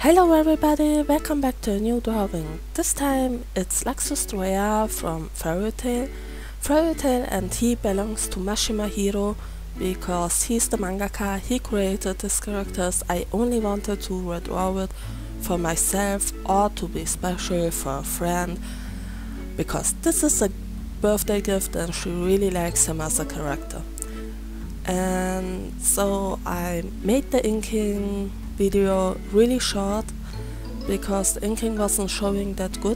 Hello everybody, welcome back to a new drawing. This time it's Laxus Dreyar from Fairy Tail. And he belongs to Mashima Hiro because he's the mangaka, he created these characters. I only wanted to redraw it for myself or to be special for a friend because this is a birthday gift and she really likes him as a character. And so I made the inking video really short because the inking wasn't showing that good,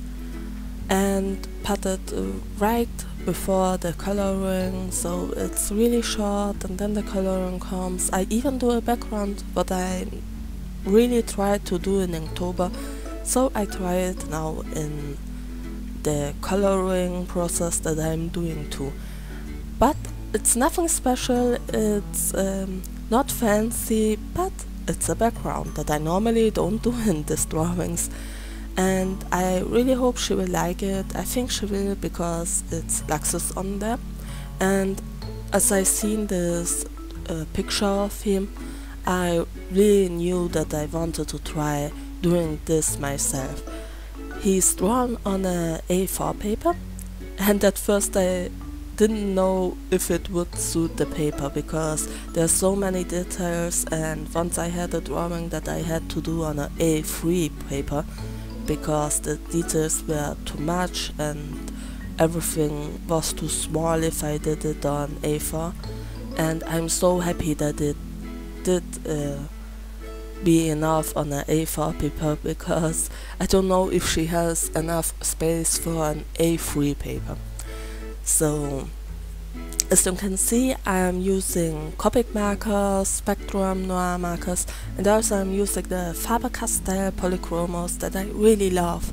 and put it right before the coloring, so it's really short and then the coloring comes. I even do a background, but I really tried to do in October, so I try it now in the coloring process that I'm doing too. But it's nothing special, it's not fancy, but it's a background that I normally don't do in these drawings, and I really hope she will like it. I think she will because it's Laxus on there, and as I seen this picture of him, I really knew that I wanted to try doing this myself. He's drawn on a A4 paper, and at first I didn't know if it would suit the paper because there's so many details, and once I had a drawing that I had to do on an A3 paper because the details were too much and everything was too small if I did it on A4, and I'm so happy that it did be enough on an A4 paper because I don't know if she has enough space for an A3 paper. So, as you can see, I'm using Copic markers, Spectrum Noir markers, and also I'm using the Faber-Castell polychromos that I really love.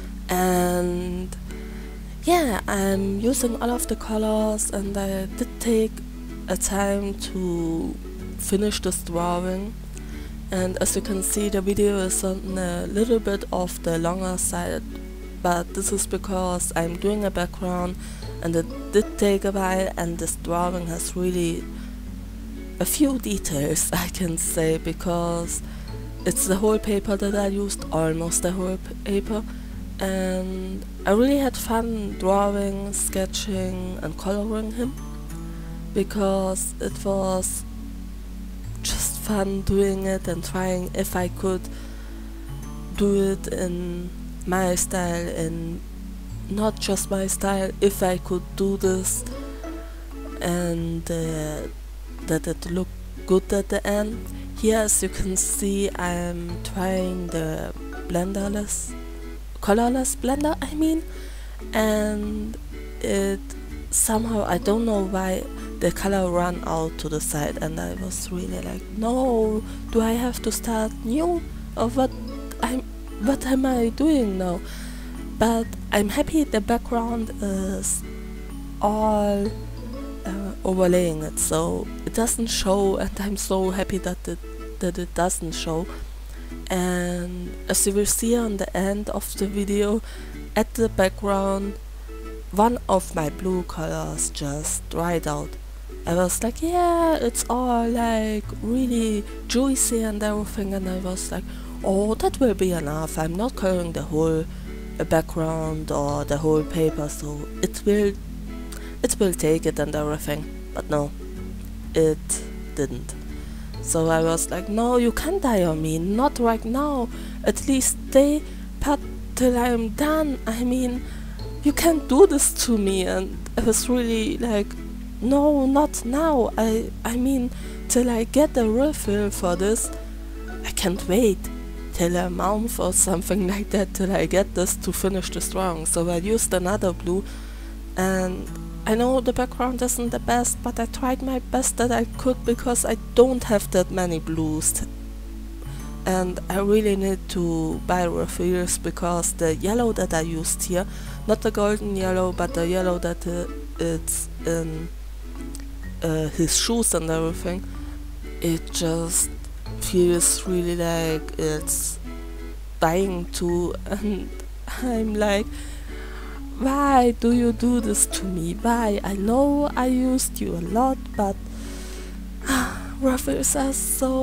And yeah, I'm using all of the colors, and I did take a time to finish this drawing. And as you can see, the video is on a little bit of the longer side, but this is because I'm doing a background and it did take a while, and this drawing has really a few details, I can say, because it's the whole paper that I used, almost the whole paper, and I really had fun drawing, sketching and coloring him because it was just fun doing it and trying if I could do it in my style, and not just my style, if I could do this and that it looked good at the end. Here, as you can see, I'm trying the colorless blender, I mean, and it somehow, I don't know why, the color ran out to the side, and I was really like, no, do I have to start new, or what am I doing now? But I'm happy the background is all overlaying it, so it doesn't show, and I'm so happy that it doesn't show. And as you will see on the end of the video, at the background, one of my blue colors just dried out. I was like, yeah, it's all like really juicy and everything, and I was like, oh, that will be enough. I'm not coloring the whole background or the whole paper, so it will take it and everything. But no, it didn't. So I was like, no, you can't die on me, not right now, at least stay put till I'm done. I mean, you can't do this to me. And I was really like, no, not now. I mean, till I get a refill for this, I can't wait till a month or something like that till I get this to finish this drawing. So I used another blue, and I know the background isn't the best, but I tried my best that I could because I don't have that many blues, and I really need to buy refills because the yellow that I used here, not the golden yellow, but the yellow that it's in his shoes and everything, it just feels really like it's dying too, and I'm like, why do you do this to me? Why? I know I used you a lot, but Ruffles are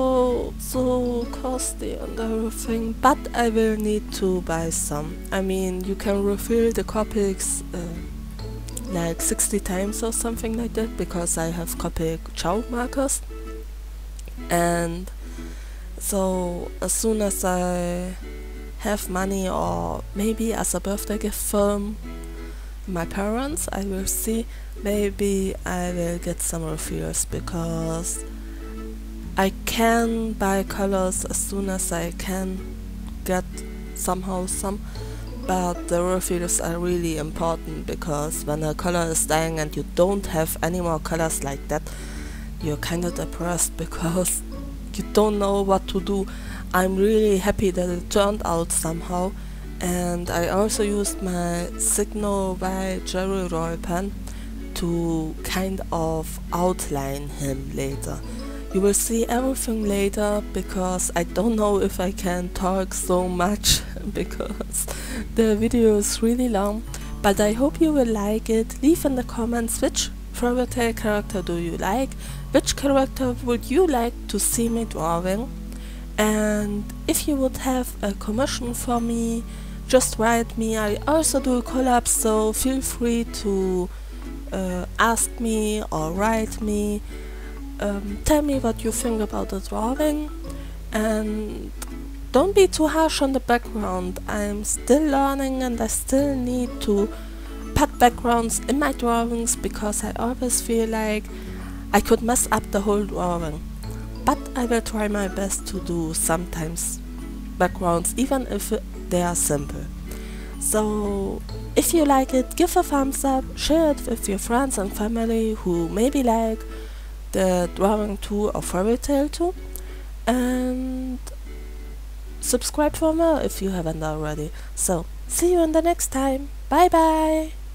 so costly and everything, but I will need to buy some. I mean, you can refill the Copics like 60 times or something like that, because I have Copic Chow markers. And so as soon as I have money, or maybe as a birthday gift from my parents, I will see, maybe I will get some refills, because I can buy colors as soon as I can get somehow some, but the refills are really important, because when a color is dying and you don't have any more colors like that, you're kinda depressed because you don't know what to do. I'm really happy that it turned out somehow, and I also used my Signal by Jerry Roy pen to kind of outline him later. You will see everything later, because I don't know if I can talk so much because the video is really long, but I hope you will like it. Leave in the comments which Fairy Tail character do you like, which character would you like to see me drawing, and if you would have a commission for me, just write me. I also do collabs, so feel free to ask me or write me. Tell me what you think about the drawing, and don't be too harsh on the background. I'm still learning and I still need to put backgrounds in my drawings, because I always feel like I could mess up the whole drawing. But I will try my best to do sometimes backgrounds, even if they are simple. So if you like it, give a thumbs up, share it with your friends and family who maybe like the drawing too or Fairy Tail too, and subscribe for more if you haven't already. So see you in the next time. Bye bye.